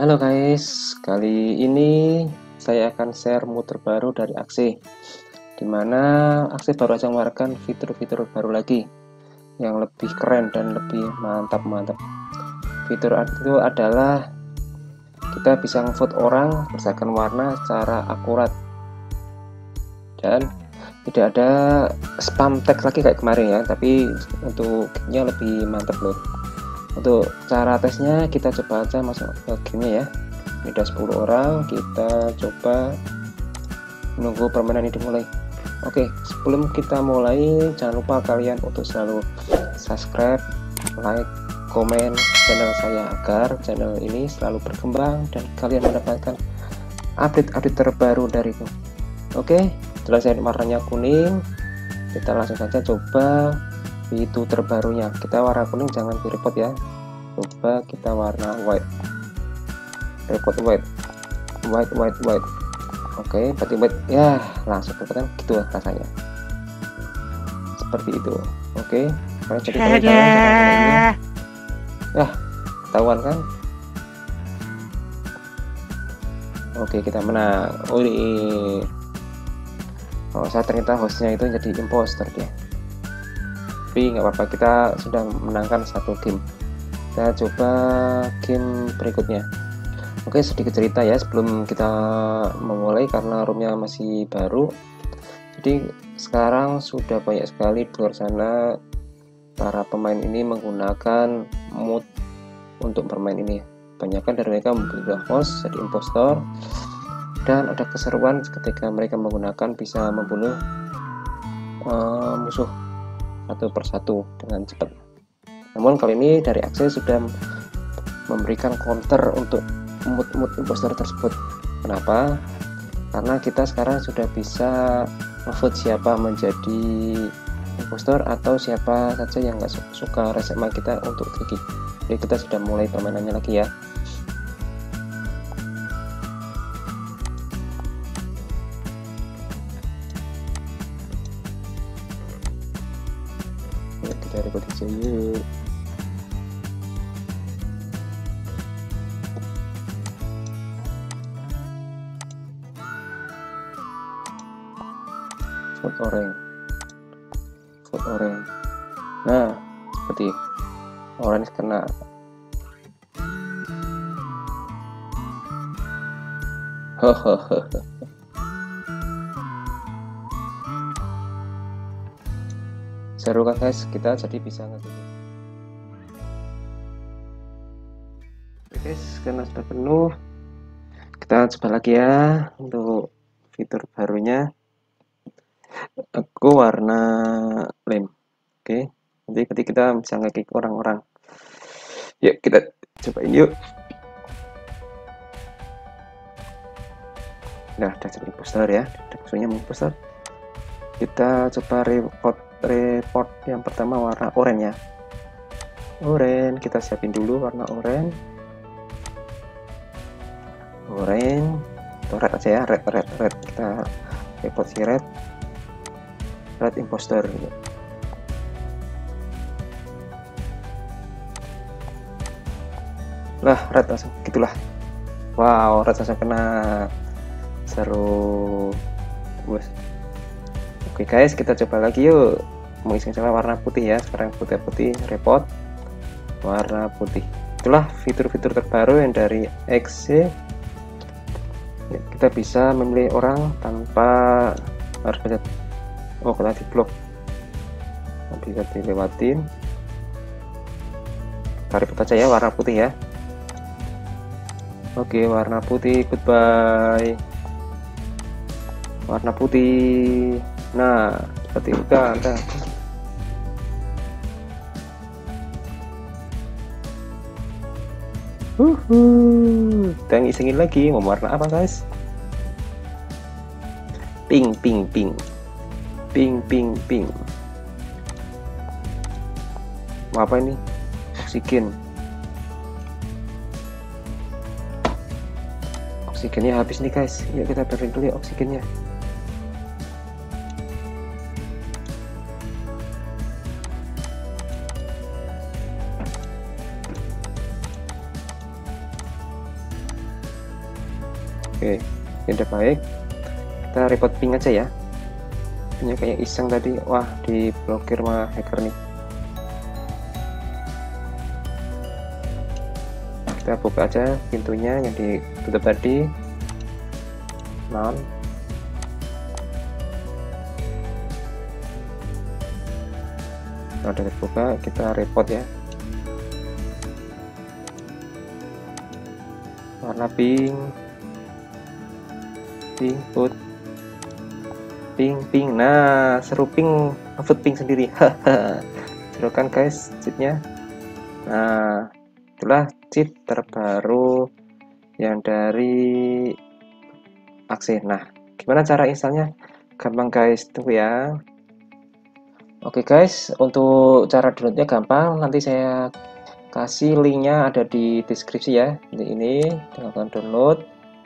Halo guys, kali ini saya akan share mood terbaru dari Axe, di mana Axe baru saja mengeluarkan fitur-fitur baru lagi yang lebih keren dan lebih mantap. Fitur itu adalah kita bisa ngevote orang berdasarkan warna secara akurat dan tidak ada spam text lagi kayak kemarin ya, tapi untuknya lebih mantap loh. Untuk cara tesnya kita coba aja masuk ke gamenya ya. Ini ada 10 orang, kita coba menunggu permainan ini dimulai. Oke, sebelum kita mulai jangan lupa kalian untuk selalu subscribe, like, komen channel saya agar channel ini selalu berkembang dan kalian mendapatkan update-update terbaru dariku. Oke, setelah saya warnanya kuning, kita langsung saja coba itu terbarunya. Kita warna kuning, jangan di report ya. Coba kita warna white, report white. Oke, berarti white ya, langsung kelihatan gitu rasanya, seperti itu. Oke, kalian jadi tahu cara mainnya ya, ketahuan kan? Oke, kita menang. Saya ternyata hostnya itu jadi imposter dia, tapi nggak apa-apa, kita sudah menangkan satu game. Kita coba game berikutnya. Oke, sedikit cerita ya sebelum kita memulai, karena roomnya masih baru, jadi sekarang sudah banyak sekali di luar sana para pemain ini menggunakan mood untuk bermain ini. Kebanyakan dari mereka membunuh host jadi impostor, dan ada keseruan ketika mereka menggunakan bisa membunuh musuh satu persatu dengan cepat. Namun kali ini dari Axe sudah memberikan counter untuk mood imposter tersebut. Kenapa? Karena kita sekarang sudah bisa ngevote siapa menjadi impostor atau siapa saja yang nggak suka resema kita untuk triki. Jadi kita sudah mulai permainannya lagi ya. Kita ribut aja yuk. Vote orange. Nah, seperti orange kena. Seru kan guys, kita jadi bisa ngetik. Oke guys, karena sudah penuh, kita coba lagi ya untuk fitur barunya. Aku warna lem. Oke, nanti ketika kita bisa ngekick orang-orang. Yuk kita cobain yuk. Nah, udah jadi imposter ya, maksudnya imposter. Kita coba report yang pertama warna oranye ya. Oranye, kita siapin dulu warna oranye. Atau red aja ya, red. Kita report si red imposter. Lah, red langsung gitulah. Wow, red langsung kena. Seru bos. Oke guys, kita coba lagi yuk. Mau iseng salah warna putih ya. Sekarang putih report warna putih. Itulah fitur-fitur terbaru yang dari Axe. Ya, kita bisa memilih orang tanpa harus baca. Oh, kena di blok, bisa dilewatin. Tarik aja ya warna putih ya. Oke, warna putih, goodbye. Warna putih. Nah, seperti itu ada. Kita ngisengin lagi, mau warna apa guys? Pink. Mau apa ini? Oksigennya habis nih guys. Yuk kita berin dulu ya oksigennya. Oke, ini udah baik. Kita report ping aja ya. Ini kayak iseng tadi, wah diblokir sama hacker nih. Kita buka aja pintunya yang ditutup tadi. Non. Kalau udah terbuka, kita report ya. Warna pink, put, pink. Nah, seru pink, ngevote pink sendiri. Seru kan guys cheatnya. Nah, itulah cheat terbaru yang dari Axe. Nah, gimana cara installnya? Gampang guys, tunggu ya. Oke guys, untuk cara downloadnya gampang. Nanti saya kasih linknya ada di deskripsi ya. Ini tinggal download.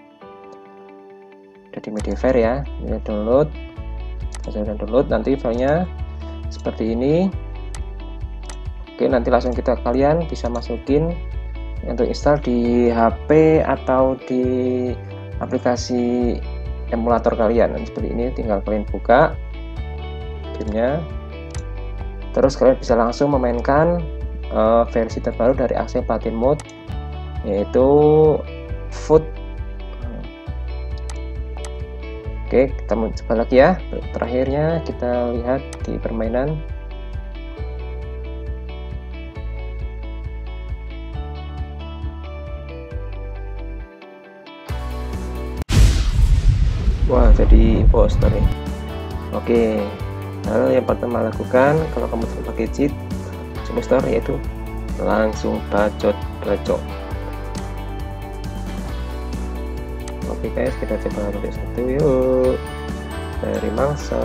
Ada di Mediafire ya. Ini download. Saya download, nanti filenya seperti ini. Oke, nanti langsung kalian bisa masukin untuk install di HP atau di aplikasi emulator kalian. Seperti ini, tinggal kalian buka gamenya. Terus kalian bisa langsung memainkan versi terbaru dari Axe Platin Mode, yaitu Food. Oke, kita coba lagi ya. Terakhirnya kita lihat di permainan. Wah, jadi imposter nih. Oke, hal yang pertama lakukan kalau kamu tidak pakai cheat imposter, yaitu langsung bacot. Oke guys, kita coba untuk satu yuk. Dari mangsa.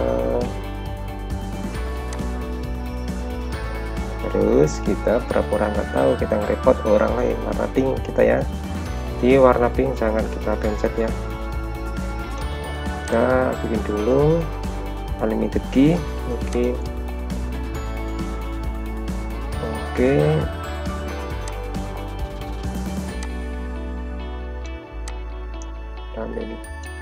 Terus kita pura-pura nggak tahu, kita nge-report orang lain. Warna pink kita ya. Di warna pink jangan kita pencet ya. Kita bikin dulu unlimited key. Oke. Dan ini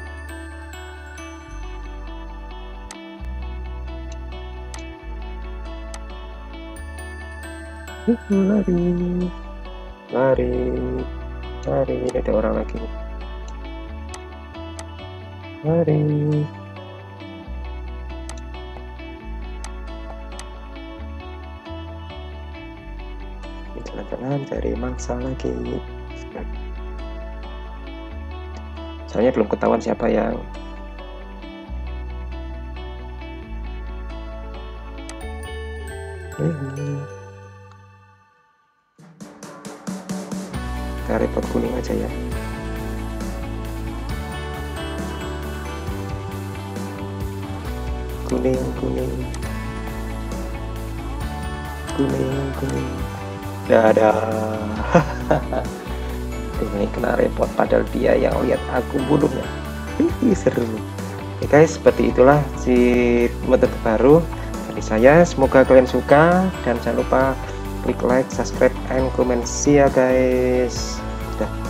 lari, ada orang lagi. Lari. Jalan-jalan cari mangsa lagi. Soalnya belum ketahuan siapa yang kita report kuning aja ya. Kuning. Dadah. Ini kena report padahal dia yang lihat aku bunuhnya. Seru. Oke guys, seperti itulah si mode terbaru dari saya. Semoga kalian suka dan jangan lupa klik like, subscribe, and comment. See ya guys. Dah.